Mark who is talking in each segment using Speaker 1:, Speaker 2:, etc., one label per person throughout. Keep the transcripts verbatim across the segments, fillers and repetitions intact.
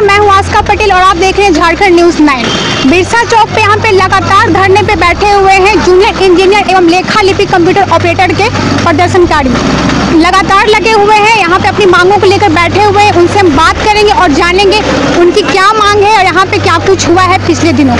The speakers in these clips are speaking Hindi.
Speaker 1: मैं हूँ आस्का पटेल और आप देख रहे हैं झारखंड न्यूज नाइन। बिरसा चौक पे यहाँ पे लगातार धरने पे बैठे हुए हैं जूनियर इंजीनियर एवं लेखा लिपि कंप्यूटर ऑपरेटर के प्रदर्शनकारी लगातार लगे हुए हैं। यहाँ पे अपनी मांगों को लेकर बैठे हुए हैं। उनसे हम बात करेंगे और जानेंगे उनकी क्या मांग है और यहाँ पे क्या कुछ हुआ है पिछले दिनों।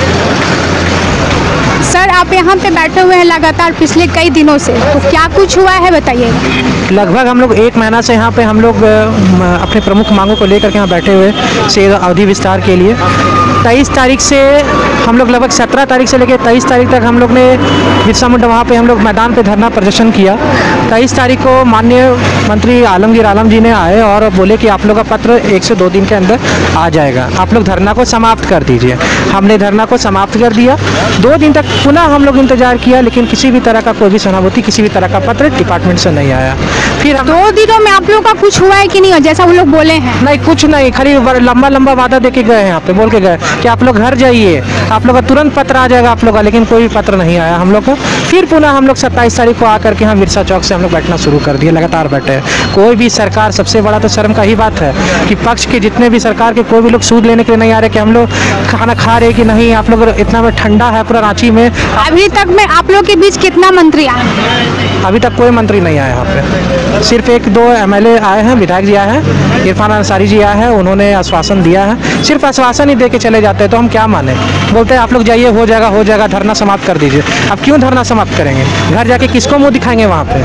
Speaker 1: सर, आप यहाँ पे बैठे हुए हैं लगातार पिछले कई दिनों से, तो क्या कुछ हुआ है बताइए।
Speaker 2: लगभग हम लोग एक महीना से यहाँ पे हम लोग अपने प्रमुख मांगों को लेकर के यहाँ बैठे हुए से अवधि विस्तार के लिए तेईस तारीख से हम लोग लगभग सत्रह तारीख से लेकर तेईस तारीख तक हम लोग ने बिरसा मुंडा वहाँ पे हम लोग मैदान पे धरना प्रदर्शन किया। तेईस तारीख को माननीय मंत्री आलमगीर आलम जी ने आए और बोले कि आप लोग का पत्र एक से दो दिन के अंदर आ जाएगा, आप लोग धरना को समाप्त कर दीजिए। हमने धरना को समाप्त कर दिया। दो दिन तक पुनः हम लोग इंतजार किया, लेकिन किसी भी तरह का कोई भी सहानुभूति, किसी भी तरह का पत्र डिपार्टमेंट से नहीं आया। फिर
Speaker 1: दो दिनों में आप लोगों का कुछ हुआ है कि नहीं, जैसा वो लोग बोले हैं?
Speaker 2: नहीं, कुछ नहीं, खाली लंबा लंबा वादा दे के गए हैं। यहाँ पे बोल के गए कि आप लोग घर जाइए, आप लोग का तुरंत पत्र आ जाएगा आप लोग का, लेकिन कोई भी पत्र नहीं आया हम लोग का। फिर पुनः हम लोग सत्ताईस तारीख को आकर के यहाँ बिरसा चौक से हम लोग बैठना शुरू कर दिए। लगातार बैठे हैं। कोई भी सरकार, सबसे बड़ा तो शर्म का ही बात है कि पक्ष के जितने भी सरकार के कोई भी लोग सूद लेने के लिए नहीं आ रहे कि हम लोग खाना खा रहे कि नहीं। आप लोग इतना ठंडा है पूरा रांची में।
Speaker 1: अभी तक में आप लोग के बीच कितना मंत्री आए?
Speaker 2: अभी तक कोई मंत्री नहीं आया यहाँ पे। सिर्फ एक दो एमएलए आए हैं, विधायक जी आए हैं, इरफान अंसारी जी आए हैं। उन्होंने आश्वासन दिया है, सिर्फ आश्वासन ही दे के चले जाते हैं। तो हम क्या माने? बोलते हैं आप लोग जाइए, हो जाएगा हो जाएगा, धरना समाप्त कर दीजिए। अब क्यों धरना समाप्त करेंगे? घर जाके किसको मुंह दिखाएंगे वहाँ पे?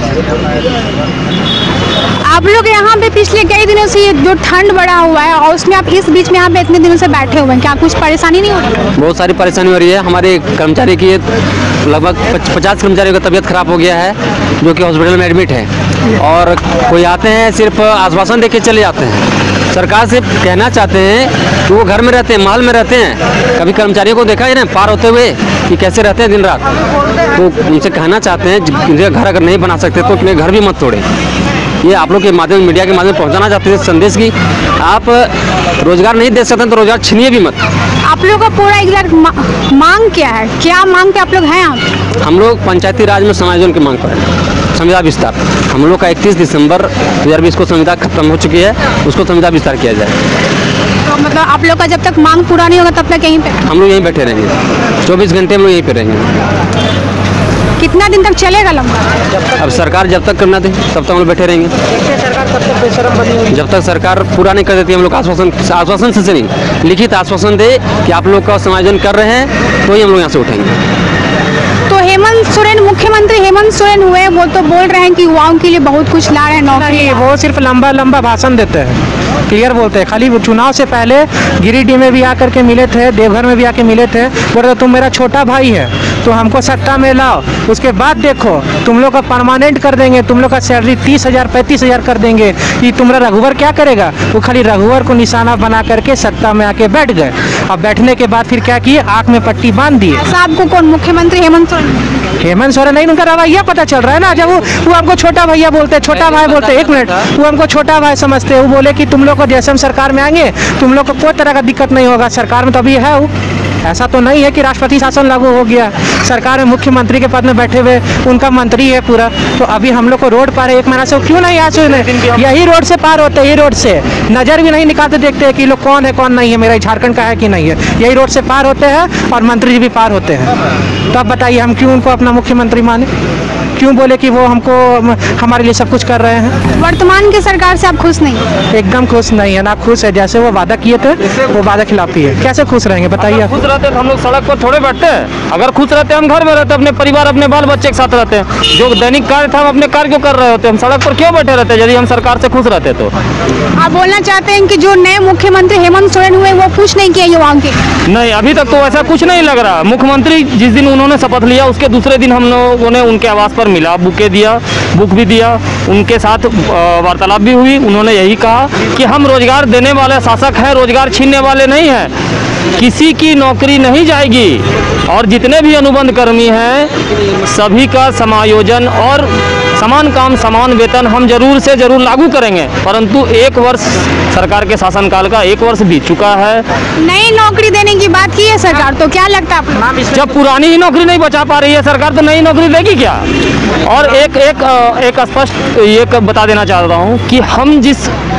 Speaker 1: आप लोग यहाँ पे पिछले कई दिनों से ये जो ठंड बढ़ा हुआ है और उसमें आप इस बीच में यहाँ पे इतने दिनों से बैठे हुए हैं, क्या कुछ परेशानी नहीं हो रही?
Speaker 3: बहुत सारी परेशानी हो रही है। हमारे कर्मचारी की लगभग पचास कर्मचारियों का तबीयत खराब हो गया है, जो कि हॉस्पिटल में एडमिट है। और कोई आते हैं सिर्फ आश्वासन दे के चले जाते हैं। सरकार से कहना चाहते हैं कि वो घर में रहते हैं, महल में रहते हैं। कभी कर्मचारियों को देखा है ना पार होते हुए कि कैसे रहते हैं दिन रात। तो उनसे कहना चाहते हैं जिनके घर अगर नहीं बना सकते तो अपने घर भी मत तोड़े। ये आप लोग के माध्यम, मीडिया के माध्यम पहुंचाना चाहते हैं संदेश की आप रोजगार नहीं दे सकते तो रोजगार छीनिए भी मत।
Speaker 1: आप लोगों का पूरा एग्जैक्ट मा, मांग क्या है? क्या मांग पे आप लोग हैं? आप
Speaker 3: हम लोग पंचायती राज में समायोजन की मांग पर है, संविदा विस्तार। हम लोग का इकतीस दिसंबर दो हज़ार बीस को संविदा खत्म हो चुकी है, उसको संविदा विस्तार किया जाए।
Speaker 1: तो मतलब आप लोग का जब तक मांग पूरा नहीं होगा तब तक यहीं पे
Speaker 3: हम लोग यहीं बैठे रहेंगे। चौबीस घंटे हम लोग यहीं पे रहेंगे।
Speaker 1: कितना दिन तक चलेगा लंबा?
Speaker 3: अब सरकार जब तक करना दे तब तक हम लोग बैठे रहेंगे।
Speaker 2: सरकार तब तक बेशरम बनी हुई।
Speaker 3: जब तक सरकार पूरा नहीं कर देती हम लोग आश्वासन आश्वासन से नहीं, लिखित आश्वासन दे कि आप लोग का समायोजन कर रहे हैं तो ही हम लोग यहाँ से उठेंगे।
Speaker 1: तो हेमंत सोरेन, मुख्यमंत्री हेमंत सोरेन हुए, वो तो बोल रहे हैं कि युवाओं के लिए बहुत कुछ ला रहे हैं नौकरी।
Speaker 2: वो सिर्फ लंबा लंबा भाषण देते हैं, क्लियर बोलते हैं। खाली चुनाव से पहले गिरिडीह में भी आकर के मिले थे, देवघर में भी आके मिले थे, बोल रहे तुम मेरा छोटा भाई है तो हमको सत्ता में लाओ, उसके बाद देखो तुम लोग का परमानेंट कर देंगे, तुम लोग का सैलरी तीस हजार पैंतीस हजार कर देंगे। ये तुम्हारा रघुवर क्या करेगा? वो खाली रघुवर को निशाना बना करके सत्ता में आके बैठ गए। अब बैठने के बाद फिर क्या किए? आँख में पट्टी बांध दिए।
Speaker 1: आपको कौन मुख्यमंत्री हेमंत सोरेन?
Speaker 2: हेमंत सोरेन नहीं, उनका रवैया पता चल रहा है ना। जब वो वो हमको छोटा भैया बोलते हैं, छोटा भाई बोलते हैं, एक मिनट, वो हमको छोटा भाई समझते हैं। वो बोले कि तुम लोग को जैसे हम सरकार में आएंगे तुम लोग को कोई तरह का दिक्कत नहीं होगा। सरकार में तो अभी है वो, ऐसा तो नहीं है कि राष्ट्रपति शासन लागू हो गया। सरकार में मुख्यमंत्री के पद में बैठे हुए उनका मंत्री है पूरा। तो अभी हम लोग को रोड पार है एक महीना से, क्यों नहीं आज यही रोड से पार होते हैं, यही रोड से नजर भी नहीं निकालते, देखते हैं कि लोग कौन है कौन नहीं है, मेरा झारखंड का है कि नहीं है। यही रोड से पार होते हैं और मंत्री जी भी पार होते हैं। तो अब बताइए हम क्यों उनको अपना मुख्यमंत्री माने? क्यों बोले कि वो हमको हमारे लिए सब कुछ कर रहे हैं?
Speaker 1: वर्तमान की सरकार से आप खुश नहीं?
Speaker 2: एकदम खुश नहीं है ना, खुश है। जैसे वो वादा किए थे वो वादा खिलाफी है। कैसे खुश रहेंगे बताइए?
Speaker 4: खुश रहते तो हम लोग सड़क पर थोड़े बैठते हैं। अगर खुश रहते हम घर में रहते, अपने परिवार अपने बाल बच्चे के साथ रहते हैं। जो दैनिक कार्य था हम अपने कार्य क्यों कर रहे होते? हम सड़क पर क्यों बैठे रहते यदि हम सरकार से खुश रहते तो?
Speaker 1: आप बोलना चाहते हैं कि जो नए मुख्यमंत्री हेमंत सोरेन हुए वो खुश नहीं किए युवाओं के?
Speaker 4: नहीं, अभी तक तो ऐसा कुछ नहीं लग रहा। मुख्यमंत्री जिस दिन उन्होंने शपथ लिया उसके दूसरे दिन हम लोगों ने उनके आवास पर मिला, बुके दिया, बुक भी दिया, उनके साथ वार्तालाप भी हुई। उन्होंने यही कहा कि हम रोजगार देने वाले शासक हैं, रोजगार छीनने वाले नहीं हैं। किसी की नौकरी नहीं जाएगी और जितने भी अनुबंध कर्मी हैं सभी का समायोजन और समान काम समान वेतन हम जरूर से जरूर लागू करेंगे। परंतु एक वर्ष सरकार के शासनकाल का एक वर्ष बीत चुका है।
Speaker 1: नई नौकरी देने की बात की है सरकार, तो क्या लगता है आपको?
Speaker 4: जब पुरानी ही नौकरी नहीं बचा पा रही है सरकार तो नई नौकरी देगी क्या? और एक एक एक स्पष्ट ये बता देना चाहता हूँ कि हम जिस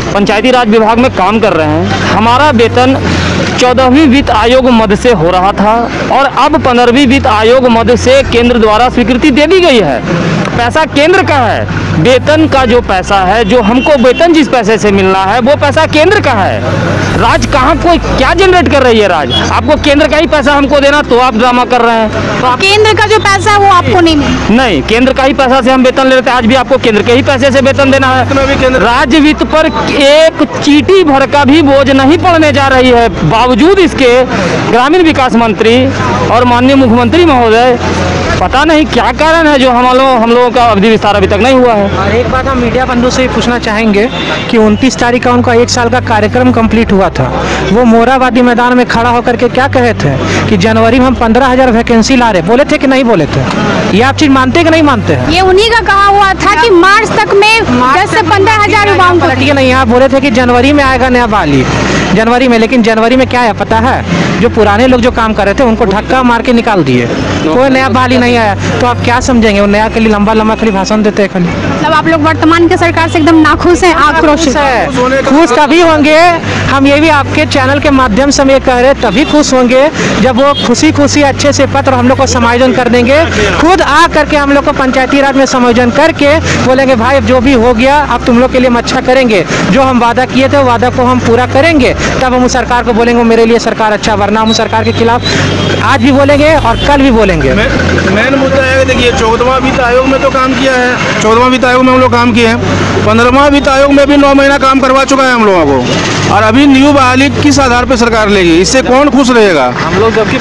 Speaker 4: पंचायती राज विभाग में काम कर रहे हैं। हमारा वेतन चौदहवीं वित्त आयोग मद से हो रहा था और अब पंद्रहवीं वित्त आयोग मद से केंद्र द्वारा स्वीकृति दे दी गई है। पैसा केंद्र का है, वेतन का जो पैसा है, जो हमको वेतन जिस पैसे से मिलना है वो पैसा केंद्र का है। राज कहाँ कोई क्या जनरेट कर रही है? राज आपको केंद्र का ही पैसा हमको देना, तो आप ड्रामा कर रहे हैं। तो आप
Speaker 1: केंद्र का जो पैसा है वो आपको नहीं मिला?
Speaker 4: नहीं, केंद्र का ही पैसा से हम वेतन ले लेते हैं। आज भी आपको केंद्र के ही पैसे से वेतन देना है। राज्य वित्त पर एक चीटी भर का भी बोझ नहीं पड़ने जा रही है। बावजूद इसके ग्रामीण विकास मंत्री और माननीय मुख्यमंत्री महोदय पता नहीं क्या कारण है जो हम लोग हम लोगों का अवधि विस्तार अभी तक नहीं हुआ है।
Speaker 2: और एक बात हम मीडिया बंधु से भी पूछना चाहेंगे कि उनतीस तारीख का उनका एक साल का कार्यक्रम कंप्लीट हुआ था। वो मोराबादी मैदान में खड़ा होकर के क्या कहे थे कि जनवरी में हम पंद्रह हजार वैकेंसी ला रहे, बोले थे कि नहीं बोले थे? ये आप चीज मानते कि नहीं मानते हैं?
Speaker 1: ये उन्हीं का कहा हुआ था कि मार्च तक में दस से पंद्रह हजार युवाओं को।
Speaker 2: ठीक है, नहीं, आप बोले थे कि जनवरी में आएगा नया बहाली, जनवरी में। लेकिन जनवरी में क्या है पता है? जो पुराने लोग जो काम कर रहे थे उनको धक्का मार के निकाल दिए, कोई नया बहाली नहीं आया। तो आप क्या समझेंगे? वो नया के लिए लंबा लंबा खाली भाषण देते हैं खाली।
Speaker 1: मतलब आप लोग वर्तमान की सरकार से एकदम नाखुश हैं, आक्रोशित
Speaker 2: है। खुश तभी होंगे, हम ये भी आपके चैनल के माध्यम से हम ये कह रहे हैं, तभी खुश होंगे जब वो खुशी खुशी अच्छे से पत्र हम लोग को समायोजन कर देंगे। खुद आ करके हम लोग को पंचायती राज में समायोजन करके बोलेंगे भाई अब जो भी हो गया अब तुम लोग के लिए हम अच्छा करेंगे, जो हम वादा किए थे वो वादा को हम पूरा करेंगे। तब हम सरकार को बोलेंगे मेरे लिए सरकार अच्छा, वरना हम सरकार के खिलाफ आज भी बोलेंगे और कल भी बोलेंगे।
Speaker 5: मेन मुद्दा है, देखिए चौदहवां वित्त आयोग में तो काम किया है, चौदहवां वित्त आयोग में हम लोग काम किए हैं, पंद्रहवां वित्त आयोग में भी नौ महीना काम करवा चुका है हम लोगों को। और अभी न्यू बहाली किस आधार पर सरकार लेगी? इससे कौन खुश रहेगा? हम लोग जबकि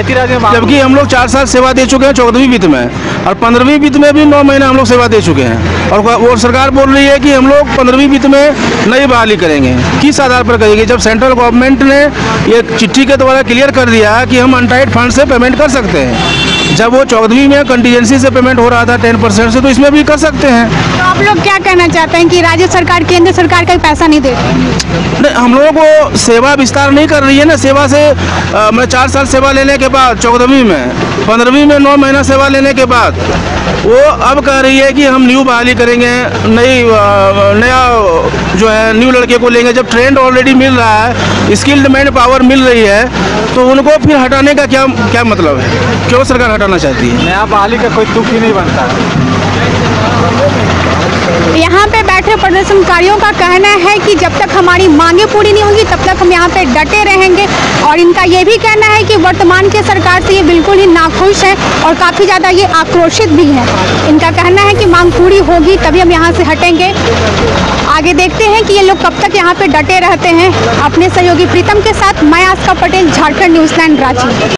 Speaker 5: जबकि हम लोग चार साल सेवा दे चुके हैं चौदहवीं वित्त में, और पंद्रहवीं वित्त में भी नौ महीना हम लोग सेवा दे चुके हैं। और वो सरकार बोल रही है कि हम लोग पंद्रहवीं वित्त में नई बहाली करेंगे। किस आधार पर करेगी? जब सेंट्रल गवर्नमेंट ने ये चिट्ठी के द्वारा क्लियर कर दिया कि हम अनटाइड फंड से पेमेंट कर सकते हैं। जब वो चौदहवीं में कंटीजेंसी से पेमेंट हो रहा था टेन परसेंट से, तो इसमें भी कर सकते हैं।
Speaker 1: तो आप लोग क्या कहना चाहते हैं कि राज्य सरकार केंद्र सरकार का पैसा नहीं दे रही?
Speaker 5: नहीं, हम लोगों को सेवा विस्तार नहीं कर रही है ना। सेवा से आ, मैं चार साल सेवा लेने के बाद चौदहवीं में, पंद्रहवीं में नौ महीना सेवा लेने के बाद वो अब कह रही है कि हम न्यू बहाली करेंगे, नई नया जो है न्यू लड़के को लेंगे। जब ट्रेंड ऑलरेडी मिल रहा है, स्किल्ड मैन पावर मिल रही है, तो उनको फिर हटाने का क्या क्या मतलब है? क्यों सरकार हटाना चाहती है?
Speaker 6: नया बहाली का कोई दुख ही नहीं बनता।
Speaker 1: यहाँ पे बैठे प्रदर्शनकारियों का कहना है कि जब तक हमारी मांगे पूरी नहीं होंगी तब तक हम यहाँ पे डटे रहेंगे। और इनका ये भी कहना है कि वर्तमान के सरकार से ये बिल्कुल ही नाखुश है और काफ़ी ज़्यादा ये आक्रोशित भी है। इनका कहना है कि मांग पूरी होगी तभी हम यहाँ से हटेंगे। आगे देखते हैं कि ये लोग कब तक यहाँ पे डटे रहते हैं। अपने सहयोगी प्रीतम के साथ मैं आस्का पटेल, झारखंड न्यूज़ नाइन रांची।